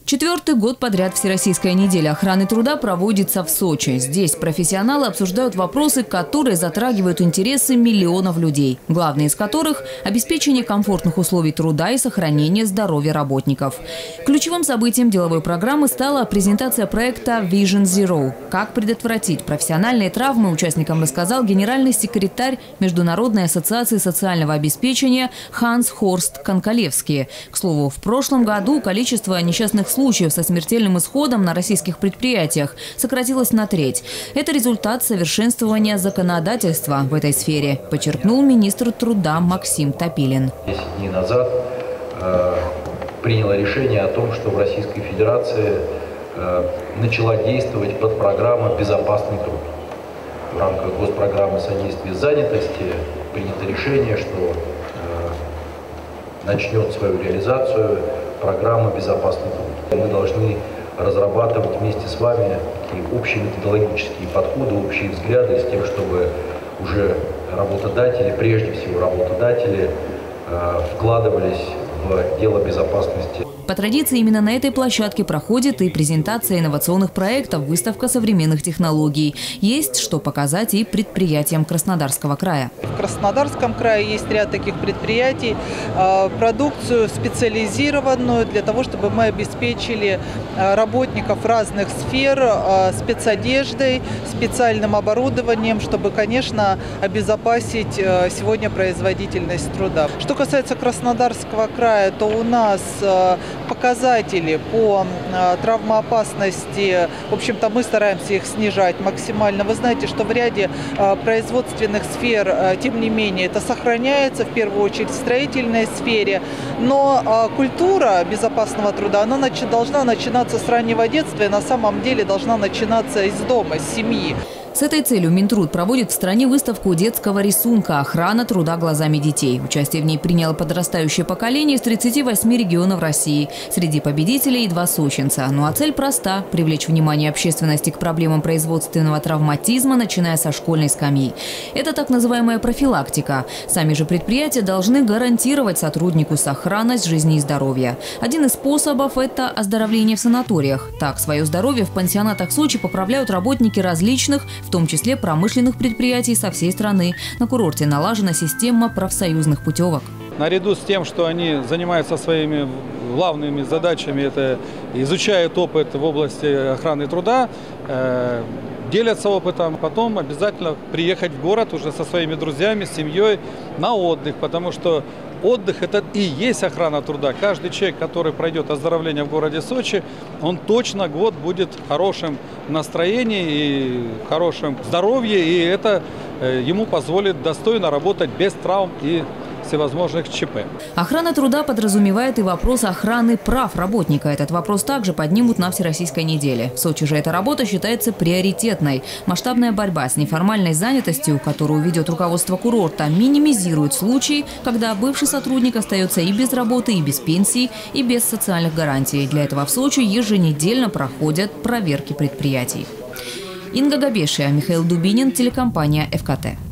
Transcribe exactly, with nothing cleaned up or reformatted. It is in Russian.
Четвертый год подряд Всероссийская неделя охраны труда проводится в Сочи. Здесь профессионалы обсуждают вопросы, которые затрагивают интересы миллионов людей. Главные из которых – обеспечение комфортных условий труда и сохранение здоровья работников. Ключевым событием деловой программы стала презентация проекта Vision Zero. Как предотвратить профессиональные травмы, участникам рассказал генеральный секретарь Международной ассоциации социального обеспечения Ханс Хорст Конкалевский. К слову, в прошлом году количество несчастных случаев со смертельным исходом на российских предприятиях сократилось на треть. Это результат совершенствования законодательства в этой сфере, подчеркнул министр труда Максим Топилин. десять дней назад э, приняло решение о том, что в Российской Федерации э, начала действовать подпрограмма «Безопасный труд». В рамках госпрограммы содействия занятости принято решение, что э, начнет свою реализацию программа «Безопасный труд». Мы должны разрабатывать вместе с вами такие общие методологические подходы, общие взгляды с тем, чтобы уже работодатели, прежде всего работодатели, э, вкладывались в дело безопасности. По традиции, именно на этой площадке проходит и презентация инновационных проектов, выставка современных технологий. Есть что показать и предприятиям Краснодарского края. В Краснодарском крае есть ряд таких предприятий, продукцию специализированную для того, чтобы мы обеспечили работников разных сфер спецодеждой, специальным оборудованием, чтобы, конечно, обезопасить сегодня производительность труда. Что касается Краснодарского края, то у нас показатели по травмоопасности, в общем-то, мы стараемся их снижать максимально. Вы знаете, что в ряде производственных сфер, тем не менее, это сохраняется, в первую очередь в строительной сфере. Но культура безопасного труда, она должна начинаться с раннего детства и на самом деле должна начинаться из дома, с семьи. С этой целью Минтруд проводит в стране выставку детского рисунка «Охрана труда глазами детей». Участие в ней приняло подрастающее поколение из тридцати восьми регионов России. Среди победителей два сочинца. Ну а цель проста – привлечь внимание общественности к проблемам производственного травматизма, начиная со школьной скамьи. Это так называемая профилактика. Сами же предприятия должны гарантировать сотруднику сохранность жизни и здоровья. Один из способов – это оздоровление в санаториях. Так, свое здоровье в пансионатах Сочи поправляют работники различных, в том числе промышленных предприятий со всей страны. На курорте налажена система профсоюзных путевок. Наряду с тем, что они занимаются своими главными задачами, это изучают опыт в области охраны труда, э, делятся опытом, потом обязательно приехать в город уже со своими друзьями, с семьей на отдых, потому что отдых – это и есть охрана труда. Каждый человек, который пройдет оздоровление в городе Сочи, он точно год будет в хорошем настроении и в хорошем здоровье, и это ему позволит достойно работать без травм и всевозможных ЧП. Охрана труда подразумевает и вопрос охраны прав работника. Этот вопрос также поднимут на Всероссийской неделе. В Сочи же эта работа считается приоритетной. Масштабная борьба с неформальной занятостью, которую ведет руководство курорта, минимизирует случаи, когда бывший сотрудник остается и без работы, и без пенсии, и без социальных гарантий. Для этого в Сочи еженедельно проходят проверки предприятий. Инга Габешия, Михаил Дубинин, телекомпания ФКТ.